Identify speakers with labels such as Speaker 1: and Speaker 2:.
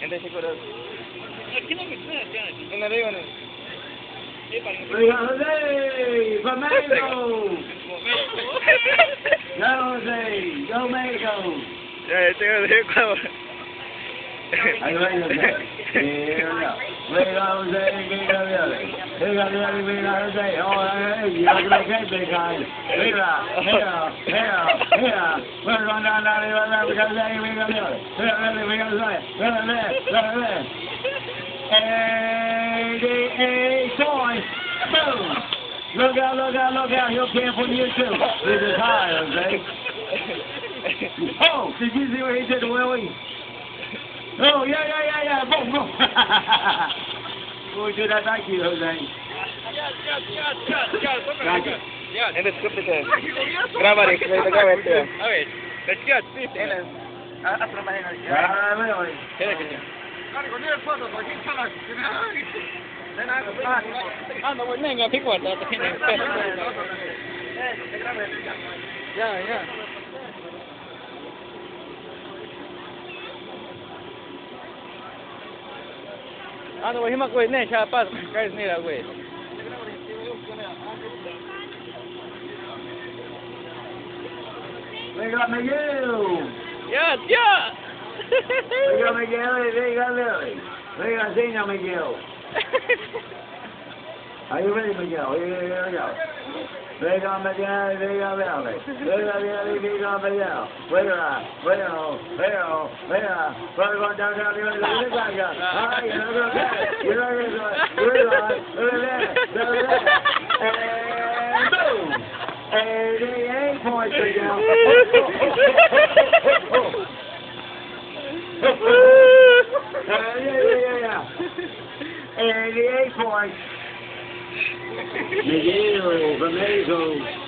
Speaker 1: Ente siguro.
Speaker 2: Aquí no me suena, ya.
Speaker 1: En arriba no.
Speaker 3: Venga, José, from Mexico. Go, Jose, go Mexico.
Speaker 1: Ya, tengo de Ecuador.
Speaker 3: Ahí va, José. Venga, José, venga, venga, José. Oh, hey, yo creo que es venga. Venga. Bueno, anda, venga, José. 88 points. Boom. Look out. He'll camp on you too. This is high, Jose. Oh, did you see what he did to Willie? Oh, yeah. Boom. We'll do that back to you, Jose. Thank you.
Speaker 1: Ente script ito. Grabar eh. Grabar ito.
Speaker 2: Okay. Let's get this.
Speaker 1: Atrabahin na siya.
Speaker 3: Really?
Speaker 1: Kaya kasi.
Speaker 2: No, pues venga, pico, ya. No, pues hima güey, ne, ya pas, guys, mira, güey.
Speaker 3: Venga, Miguel.
Speaker 2: Ya.
Speaker 3: Venga, Lily. Venga, Zena, Miguel. Are you ready, Miguel? Here we go. Venga, Miguel. Venga, Lily. Venga, Miguel. Venga. We're going down. All right, you're and boom. 88 points, Miguel. Yeah. 88 points. Miguel from Mexico.